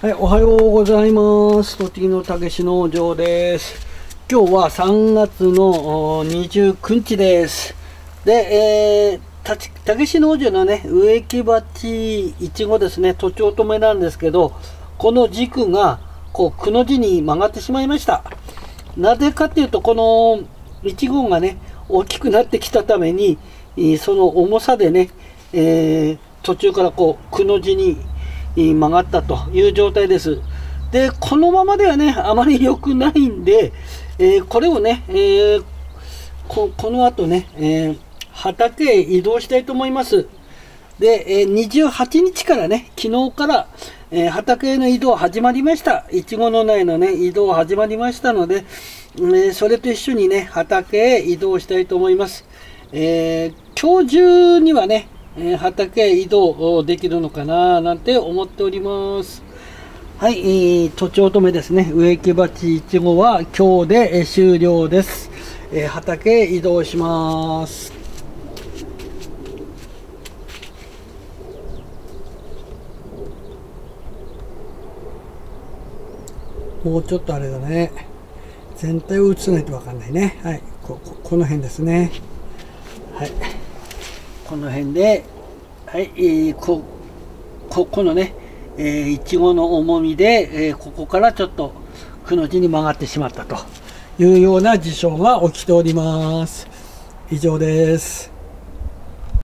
はい、おはようございます。栃木のたけし農場です。今日は3月の29日です。で、たけし農場のね、植木鉢いちごですね、とちおとめなんですけど、この軸がこうくの字に曲がってしまいました。なぜかっていうと、このいちごがね、大きくなってきたために、その重さでね、途中からこうくの字に曲がったという状態です。で、このままではね、あまり良くないんで、これをね、この後ね、畑へ移動したいと思います。で、28日からね、昨日から、畑への移動始まりました。いちごの苗のね、移動始まりましたので、それと一緒にね、畑へ移動したいと思います。今日中にはね、畑へ移動できるのかななんて思っております。はい、とちおとめですね。植木鉢いちごは今日で終了です。畑へ移動します。もうちょっとあれだね。全体を映さないとわかんないね。はい、この辺ですね。はい。この辺で、はい、このね、いちごの重みで、ここからちょっとくの字に曲がってしまったというような事象が起きております。以上です。